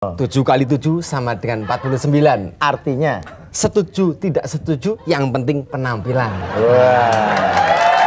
7 kali 7 sama dengan 49. Artinya? Setuju, tidak setuju, yang penting penampilan. Wah.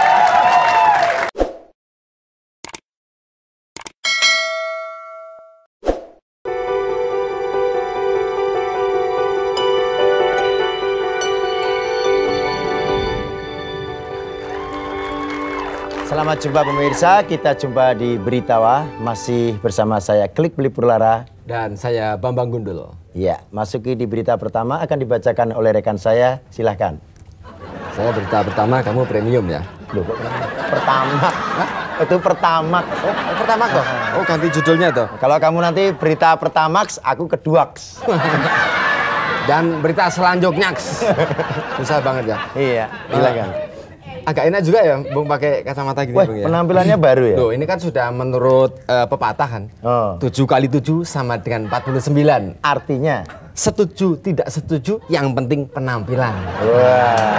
Selamat jumpa pemirsa, kita jumpa di Beritawa. Masih bersama saya Klik Beli Purlara. Dan saya Bambang Gundul. Ya, masuki di berita pertama akan dibacakan oleh rekan saya, silahkan. Saya berita pertama, kamu premium ya? Loh, pertama? Itu pertama. Oh, pertama kok? Oh, ganti judulnya tuh. Kalau kamu nanti berita pertamax, aku keduaks. Dan berita selanjutnya. Susah banget ya? Iya, silakan. Agak enak juga ya, Bung, pakai kacamata gini. Wah, Bung, ya? penampilannya baru ya? Loh, ini kan sudah menurut pepatah kan. 7 kali 7 sama dengan 49. Artinya? Setuju, tidak setuju, yang penting penampilan. Wah.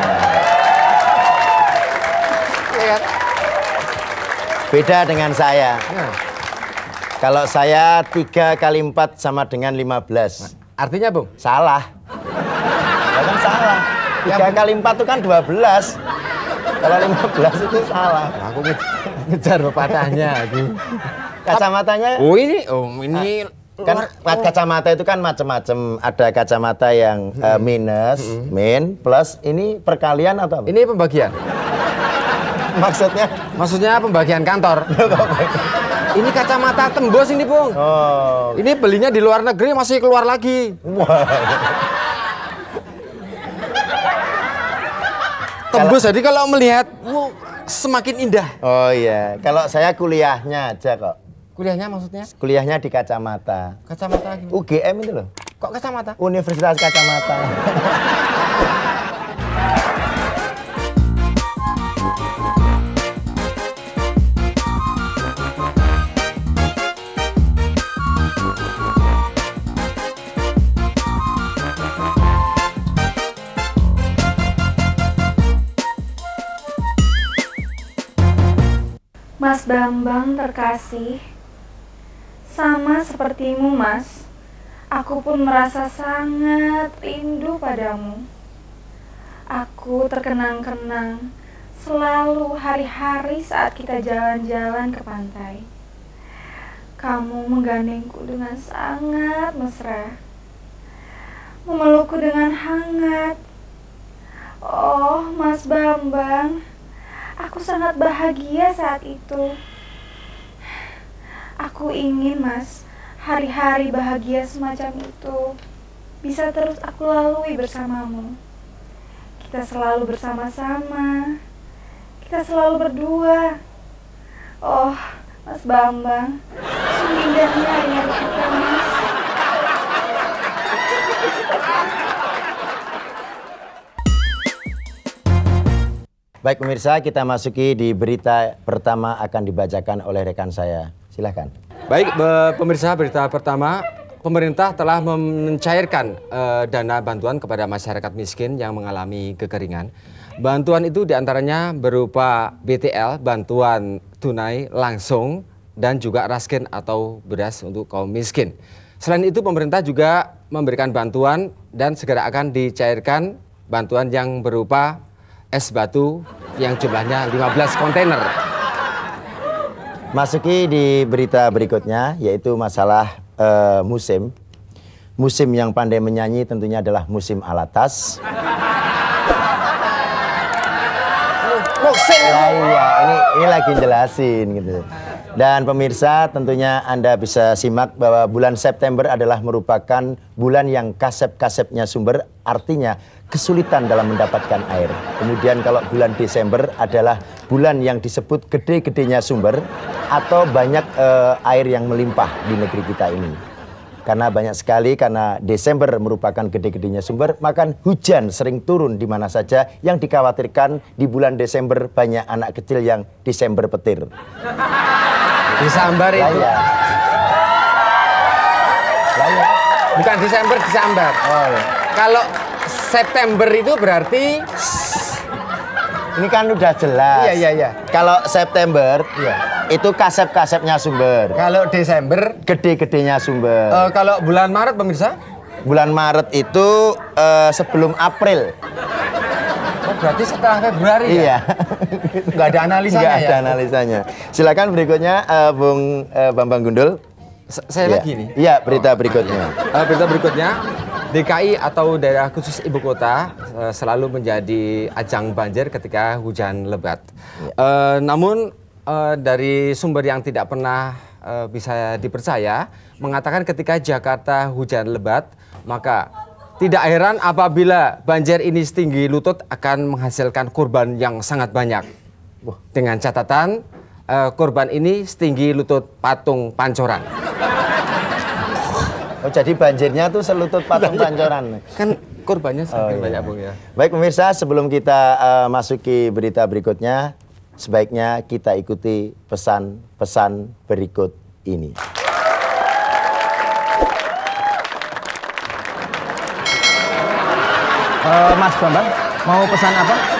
Ya. Beda dengan saya. Nah. Kalau saya 3 kali 4 sama dengan 15. Artinya, Bung? Salah. Jangan salah. 3 kali 4 itu kan 12. Kalau 15 itu salah. Aku ngejar pepatahnya. Kacamatanya? Oh ini Kan kacamata itu kan macam-macam. Ada kacamata yang minus, min, plus. Ini perkalian atau apa? Ini pembagian. Maksudnya pembagian kantor. Ini kacamata tembus ini, Bung. Oh. Ini belinya di luar negeri masih keluar lagi. Tembus, jadi kalau melihat semakin indah. Oh iya, kalau saya kuliahnya aja kok. Kuliahnya maksudnya? Kuliahnya di kacamata. Kacamata gimana? UGM itu loh. Kok kacamata? Universitas Kacamata. Mas Bambang terkasih, sama sepertimu, Mas, aku pun merasa sangat rindu padamu. Aku terkenang-kenang selalu hari-hari saat kita jalan-jalan ke pantai. Kamu menggandengku dengan sangat mesra, memelukku dengan hangat. Oh, Mas Bambang, aku sangat bahagia saat itu. Aku ingin, Mas, hari-hari bahagia semacam itu bisa terus aku lalui bersamamu. Kita selalu bersama-sama. Kita selalu berdua. Oh, Mas Bambang, sungguh indahnya hari-hari kita, Mas. Baik pemirsa, kita masuki di berita pertama akan dibacakan oleh rekan saya. Silahkan. Baik, pemirsa, berita pertama. Pemerintah telah mencairkan dana bantuan kepada masyarakat miskin yang mengalami kekeringan. Bantuan itu diantaranya berupa BTL, bantuan tunai langsung, dan juga raskin atau beras untuk kaum miskin. Selain itu, pemerintah juga memberikan bantuan dan segera akan dicairkan bantuan yang berupa es batu yang jumlahnya 15 kontainer. Masuki di berita berikutnya, yaitu masalah musim. Musim yang pandai menyanyi tentunya adalah musim alatas. Iya, ini lagi jelasin gitu. Dan pemirsa, tentunya Anda bisa simak bahwa bulan September adalah merupakan bulan yang kasep-kasepnya sumber, artinya kesulitan dalam mendapatkan air. Kemudian kalau bulan Desember adalah bulan yang disebut gede-gedenya sumber atau banyak air yang melimpah di negeri kita ini. Karena banyak sekali, karena Desember merupakan gede-gedenya sumber, maka hujan sering turun di mana saja, yang dikhawatirkan di bulan Desember banyak anak kecil yang Desember petir. Disambar itu. Bukan Desember, disambar. Oh, ya. Kalau September itu berarti ini kan udah jelas. Iya. Kalau September, iya. Itu kasep-kasepnya Sumber. Kalau Desember, Gede-gedenya Sumber. kalau bulan Maret pemirsa? Bulan Maret itu sebelum April. Oh, berarti setelah Februari ya? Iya. Nggak ada analisanya Nggak ada ya? analisanya. Silakan berikutnya Bung Bambang Gundul. Saya Iya. lagi nih. Iya, berita berikutnya. Berita berikutnya, DKI atau daerah khusus ibu kota selalu menjadi ajang banjir ketika hujan lebat. Namun dari sumber yang tidak pernah bisa dipercaya mengatakan ketika Jakarta hujan lebat, maka tidak heran apabila banjir ini setinggi lutut akan menghasilkan korban yang sangat banyak. Dengan catatan korban ini setinggi lutut patung Pancoran. Oh, jadi banjirnya tuh selutut patung Pancoran. Kan korbannya semakin iya. banyak, Bung ya. Baik pemirsa, sebelum kita masuki berita berikutnya, sebaiknya kita ikuti pesan-pesan berikut ini. Mas Bambang, mau pesan apa?